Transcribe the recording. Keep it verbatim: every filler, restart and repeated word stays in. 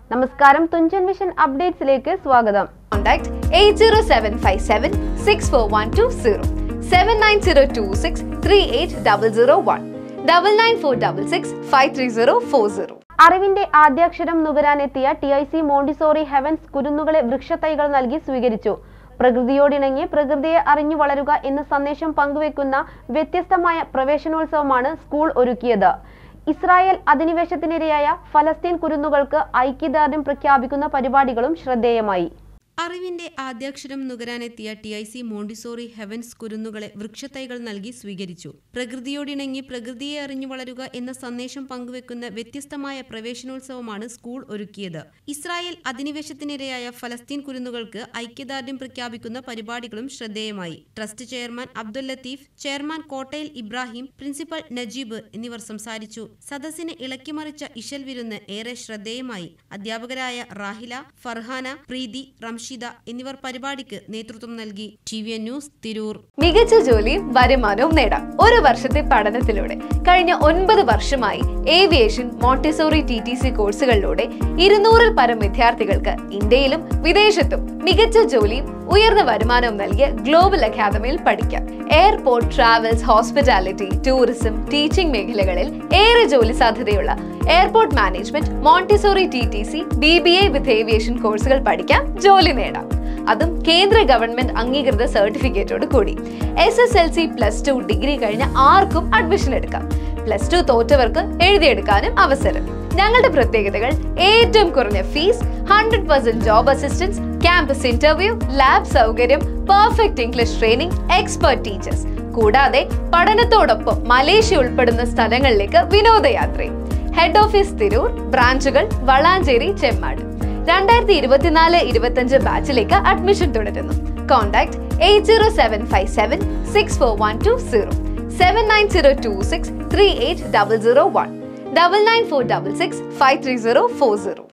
നമസ്കാരം, തുഞ്ചൻ വിഷൻ അപ്ഡേറ്റ്സിലേക്ക് സ്വാഗതം. Contact eight zero seven five seven six four one two zero, seven nine zero two six three eight zero zero one, nine nine four six six five three zero four zero. അറിവിന്റെ ആദ്യാക്ഷരം നുകരാനെത്തിയ T I C Montessori Heavens കുരുന്നുകളെ വൃക്ഷത്തൈകൾ നൽകി സ്വീകരിച്ചു. പ്രകൃതിയോടിണങ്ങി പ്രകൃതിയെ അറിഞ്ഞു വളരുക എന്ന സന്ദേശം പങ്കുവെക്കുന്ന വ്യത്യസ്തമായ പ്രവേശനോത്സവമാണ് സ്കൂൾ ഒരുക്കിയത്. ഇസ്രായേൽ അധിനിവേശത്തിനിരയായ ഫലസ്തീൻ കുരുന്നുകൾക്ക് ഐക്യദാർഢ്യം പ്രഖ്യാപിക്കുന്ന പരിപാടികളും ശ്രദ്ധേയമായി. അറിവിന്റെ ആദ്യാക്ഷരം നുകരാനെത്തിയ T I C Montessori Heavens കുരുന്നുകളെ വൃക്ഷത്തൈകൾ നൽകി സ്വീകരിച്ചു. പ്രകൃതിയോടിണങ്ങി പ്രകൃതിയെ അറിഞ്ഞു വളരുക എന്ന സന്ദേശം പങ്കുവെക്കുന്ന വ്യത്യസ്തമായ പ്രവേശനോത്സവമാണ് സ്കൂൾ ഒരുക്കിയത്. ഇസ്രായേൽ അധിനിവേശത്തിനിരയായ ഫലസ്തീൻ കുരുന്നുകൾക്ക് ഐക്യദാർഢ്യം പ്രഖ്യാപിക്കുന്ന പരിപാടികളും ശ്രദ്ധേയമായി. Trust chairman Abdul Latheef, chairman Kottayil Ibrahim, principal Najeeb എന്നിവർ സംസാരിച്ചു. സദസ്സിനെ ഇളക്കിമറിച്ച ഇശൽ വിരുന്ന് ഏറെ ശ്രദ്ധേയമായി. അധ്യാപകരായ റാഹില, ഫർഹാന, പ്രീതി, റംഷ എന്നിവർ പരിപാടിക്ക് നേതൃത്വം നൽകി. T V N news, Tirur. മികച്ച ജോലിയും വരുമാനവും നേടാം ഒരു വർഷത്തെ പഠനത്തിലൂടെ. കഴിഞ്ഞ ഒൻപത് വർഷമായി aviation Montessori T T C കോഴ്സുകളിലൂടെ ഇരുന്നൂറിൽ പരം വിദ്യാർത്ഥികൾക്ക് ഇന്ത്യയിലും വിദേശത്തും മികച്ച ജോലിയും ഉയർന്ന വരുമാനവും നൽകിയ ഗ്ലോബൽ അക്കാദമിയിൽ പഠിക്കാം. Airport, travels, hospitality, tourism, teaching മേഖലകളിൽ ഏറെ ജോലി സാധ്യതയുള്ള airport management, Montessori T T C, B B A with aviation കോഴ്സുകൾ പഠിക്കാം, ജോലി നേടാം. അതും കേന്ദ്ര ഗവൺമെന്റ് അംഗീകൃത സർട്ടിഫിക്കറ്റോട് കൂടി. S S L C, plus two, degree കഴിഞ്ഞ ആർക്കും അഡ്മിഷൻ എടുക്കാം. പ്ലസ് ടു തോറ്റവർക്ക് എഴുതിയെടുക്കാനും അവസരം. ഞങ്ങളുടെ പ്രത്യേകതകൾ: ഏറ്റവും കുറഞ്ഞ fees, hundred percent job assistance, campus interview, lab സൗകര്യം, perfect English training, expert teachers. കൂടാതെ പഠനത്തോടൊപ്പം മലേഷ്യ ഉൾപ്പെടുന്ന സ്ഥലങ്ങളിലേക്ക് വിനോദയാത്രയും. ഹെഡ് ഓഫീസ് തിരൂർ, ബ്രാഞ്ചുകൾ വളാഞ്ചേരി, ചെമ്മാട്. രണ്ടായിരത്തി ഇരുപത്തിനാല് ഇരുപത്തിയഞ്ച് ബാച്ചിലേക്ക് അഡ്മിഷൻ തുടരുന്നു. Contact eight zero seven five seven six four one two zero, seven nine zero two six three eight zero zero one, nine nine four six six five three zero four zero.